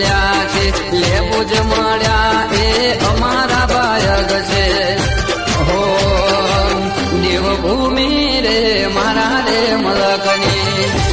મળ્યા છે લેબુ જ મળ્યા એ અમારા બાયગ છે હો દેવભૂમિ રે મારા રે મલકની